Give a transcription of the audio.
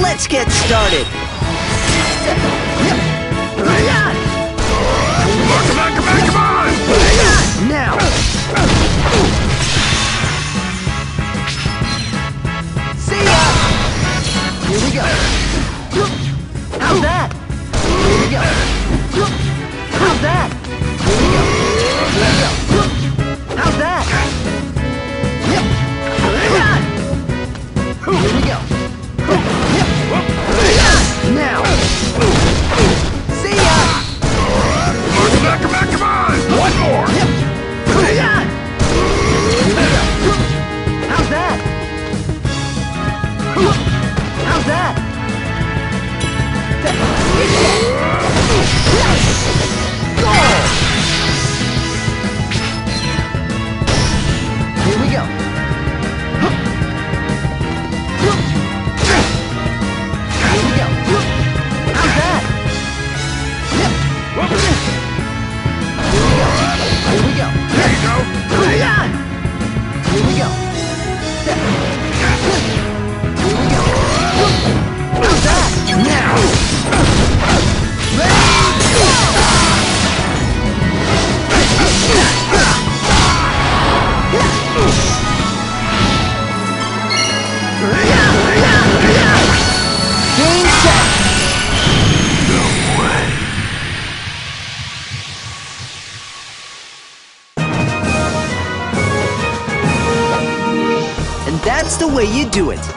Let's get started. Come on! Now. See ya. Here we go. How's that? Here we go. How's that? Here we go. Here we go. How's that? Yep. Here we go. Now. See ya. Come on! One more! Yep. Here we go. How's that? How's that? Here we go. Here we go. How's that? Yep. Here we go. There you go! Here we go. Here we go. How's that? Now. Game set. No way! And that's the way you do it.